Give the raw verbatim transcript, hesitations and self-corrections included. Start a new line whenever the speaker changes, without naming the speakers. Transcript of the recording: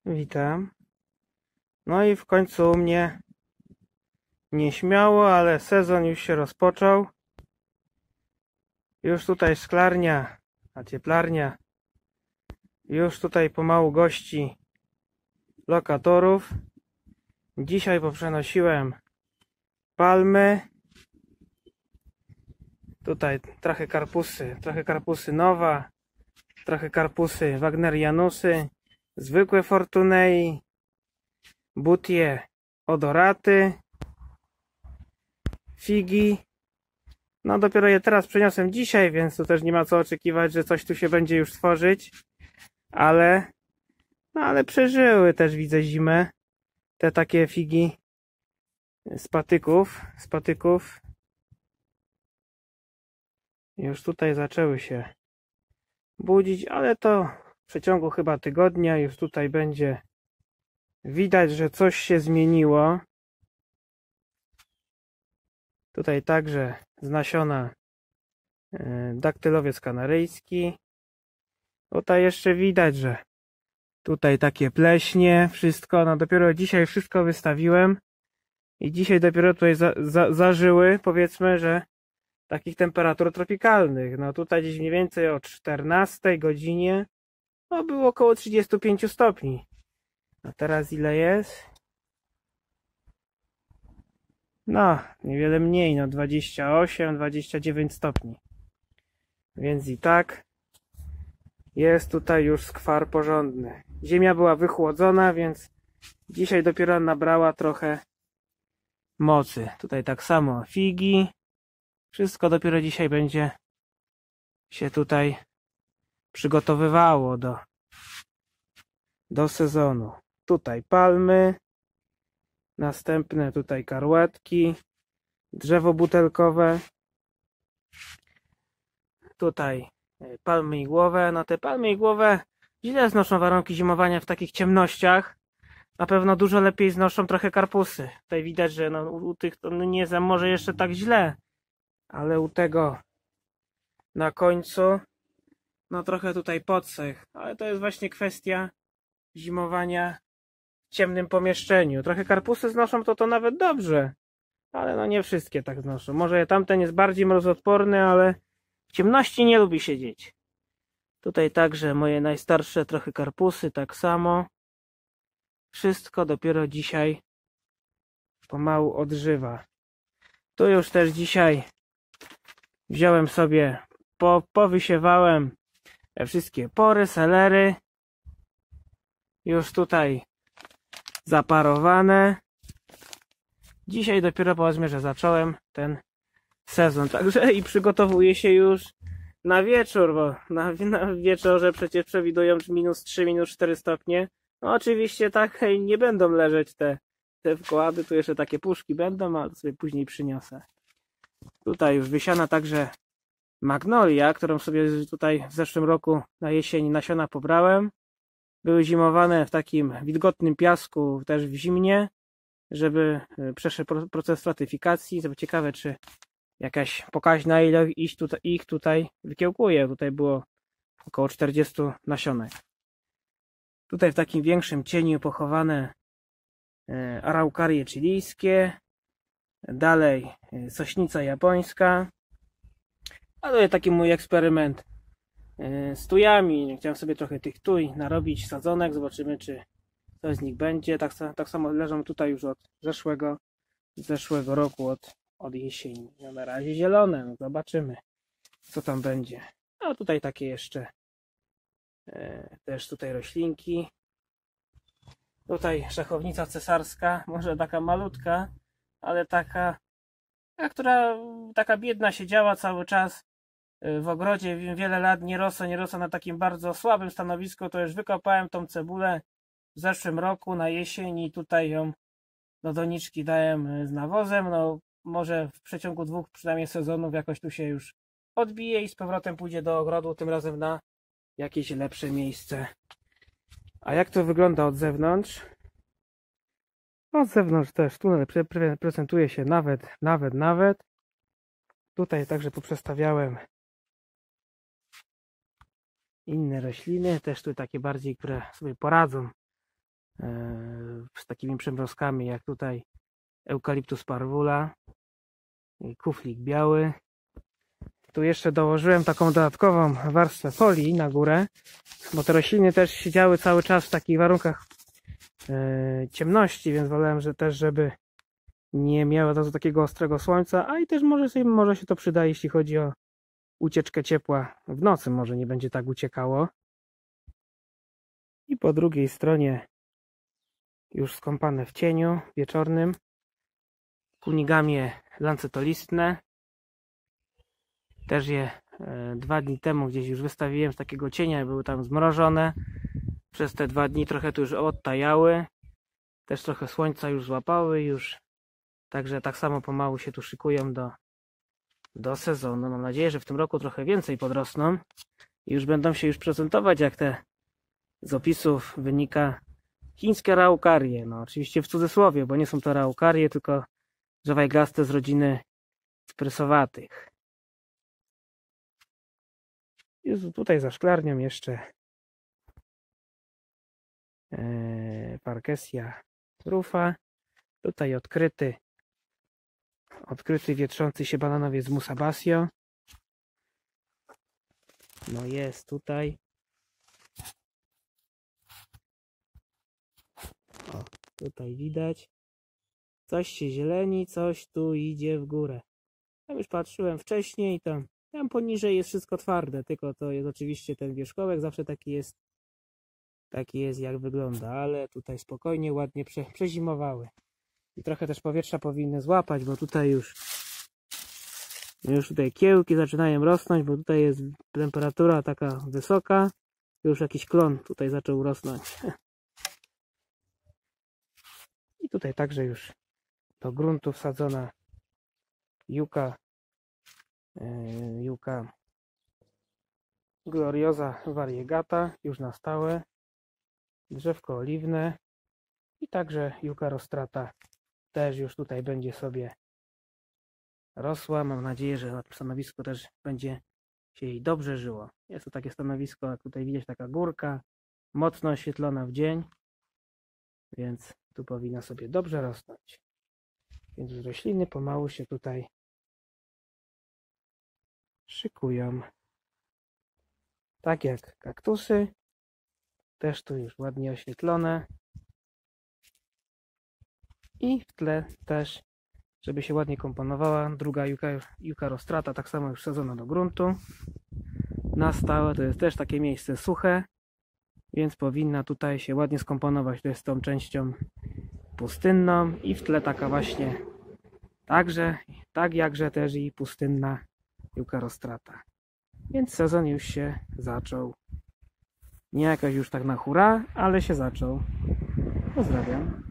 Witam. No i w końcu u mnie nieśmiało, ale sezon już się rozpoczął. Już tutaj szklarnia, a cieplarnia już tutaj pomału gości lokatorów. Dzisiaj poprzenosiłem palmy. Tutaj trochę karpusy, trochę karpusy Nowa, trochę karpusy Wagnerianusy, zwykłe Fortunei, butie odoraty, figi. No dopiero je teraz przyniosłem dzisiaj, więc tu też nie ma co oczekiwać, że coś tu się będzie już tworzyć. Ale, no ale przeżyły też, widzę, zimę. Te takie figi z patyków, z patyków. Już tutaj zaczęły się budzić, ale to w przeciągu chyba tygodnia już tutaj będzie widać, że coś się zmieniło. Tutaj także z nasiona daktylowiec kanaryjski. Tutaj jeszcze widać, że tutaj takie pleśnie, wszystko. No dopiero dzisiaj wszystko wystawiłem i dzisiaj dopiero tutaj za, za, zażyły, powiedzmy, że takich temperatur tropikalnych. No tutaj gdzieś mniej więcej o czternastej godzinie no było około trzydzieści pięć stopni. A teraz ile jest? No, niewiele mniej, no dwadzieścia osiem, dwadzieścia dziewięć stopni. Więc i tak jest tutaj już skwar porządny. Ziemia była wychłodzona, więc dzisiaj dopiero nabrała trochę mocy. Tutaj tak samo figi. Wszystko dopiero dzisiaj będzie się tutaj przygotowywało do, do sezonu. Tutaj palmy. Następne tutaj karłatki. Drzewo butelkowe. Tutaj palmy igłowe. No te palmy igłowe źle znoszą warunki zimowania w takich ciemnościach. Na pewno dużo lepiej znoszą trochę karpusy. Tutaj widać, że no, u tych to nie jest może jeszcze tak źle, ale u tego na końcu no trochę tutaj podsech. Ale to jest właśnie kwestia zimowania w ciemnym pomieszczeniu. Trochę karpusy znoszą to to nawet dobrze, ale no nie wszystkie tak znoszą. Może tamten jest bardziej mrozoodporny, ale w ciemności nie lubi siedzieć. Tutaj także moje najstarsze trochę karpusy, tak samo. Wszystko dopiero dzisiaj pomału odżywa. Tu już też dzisiaj wziąłem sobie, po, powysiewałem wszystkie pory, selery. Już tutaj zaparowane. Dzisiaj dopiero, powiedzmy, że zacząłem ten sezon. Także i przygotowuję się już na wieczór, bo na, na wieczorze przecież przewidują minus trzy, minus cztery stopnie. No oczywiście tak nie będą leżeć te, te wkłady. Tu jeszcze takie puszki będą, ale to sobie później przyniosę. Tutaj już wysiana także magnolia, którą sobie tutaj w zeszłym roku na jesień nasiona pobrałem. Były zimowane w takim wilgotnym piasku, też w zimnie, żeby przeszedł proces stratyfikacji. To ciekawe, czy jakaś pokaźna ilość ich tutaj wykiełkuje. Tutaj było około czterdzieści nasionek. Tutaj w takim większym cieniu pochowane araukarie chilijskie. Dalej sośnica japońska. A to jest taki mój eksperyment z tujami. Chciałem sobie trochę tych tuj narobić, sadzonek. Zobaczymy, czy coś z nich będzie. Tak, tak samo leżą tutaj już od zeszłego, zeszłego roku, od, od jesieni. No na razie zielone. No zobaczymy, co tam będzie. A tutaj takie jeszcze e, też tutaj roślinki. Tutaj szachownica cesarska. Może taka malutka, ale taka, a która taka biedna siedziała cały czas w ogrodzie, wiele lat nie rosła, nie rosła na takim bardzo słabym stanowisku. To już wykopałem tą cebulę w zeszłym roku na jesień i tutaj ją do doniczki dałem z nawozem. No może w przeciągu dwóch przynajmniej sezonów jakoś tu się już odbije i z powrotem pójdzie do ogrodu, tym razem na jakieś lepsze miejsce. A jak to wygląda od zewnątrz? Od zewnątrz też tu prezentuje się nawet, nawet, nawet. Tutaj także poprzestawiałem inne rośliny, też tu takie bardziej, które sobie poradzą z takimi przymrozkami jak tutaj Eucalyptus parvula i kuflik biały. Tu jeszcze dołożyłem taką dodatkową warstwę folii na górę, bo te rośliny też siedziały cały czas w takich warunkach e, ciemności, więc wolałem, że też żeby nie miały od razu takiego ostrego słońca, a i też może, sobie, może się to przyda, jeśli chodzi o ucieczkę ciepła w nocy, może nie będzie tak uciekało. I po drugiej stronie już skąpane w cieniu wieczornym kunigamie lancetolistne. Też je e, dwa dni temu gdzieś już wystawiłem z takiego cienia, były tam zmrożone. Przez te dwa dni trochę tu już odtajały. Też trochę słońca już złapały już. Także tak samo pomału się tu szykują do, do sezonu. Mam nadzieję, że w tym roku trochę więcej podrosną. I już będą się już prezentować, jak te z opisów wynika, chińskie raukarie. No oczywiście w cudzysłowie, bo nie są to raukarie, tylko drzewa iglaste z rodziny spresowatych. Jest tutaj za szklarnią jeszcze e, Parkesia rufa. Tutaj odkryty odkryty wietrzący się bananowiec Musabasio. No jest tutaj. O, tutaj widać. Coś się zieleni, coś tu idzie w górę. Tam już patrzyłem wcześniej, tam, tam poniżej jest wszystko twarde, tylko to jest oczywiście ten wierzchołek, zawsze taki jest, taki jest jak wygląda, ale tutaj spokojnie, ładnie prze, przezimowały. I trochę też powietrza powinny złapać, bo tutaj już już tutaj kiełki zaczynają rosnąć, bo tutaj jest temperatura taka wysoka. Już jakiś klon tutaj zaczął rosnąć. I tutaj także już do gruntu wsadzona juka yy, juka gloriosa variegata już na stałe, drzewko oliwne i także juka rostrata też już tutaj będzie sobie rosła. Mam nadzieję, że na tym stanowisku też będzie się jej dobrze żyło. Jest to takie stanowisko, jak tutaj widać, taka górka, mocno oświetlona w dzień, więc tu powinna sobie dobrze rosnąć. Więc rośliny pomału się tutaj szykują. Tak jak kaktusy, też tu już ładnie oświetlone. I w tle też, żeby się ładnie komponowała, druga juka, juka rostrata, tak samo już wsadzona do gruntu. Na stałe to jest też takie miejsce suche, więc powinna tutaj się ładnie skomponować. To jest tą częścią pustynną i w tle taka właśnie, także, tak jakże też i pustynna juka rostrata. Więc sezon już się zaczął. Nie jakoś już tak na hura, ale się zaczął. Pozdrawiam.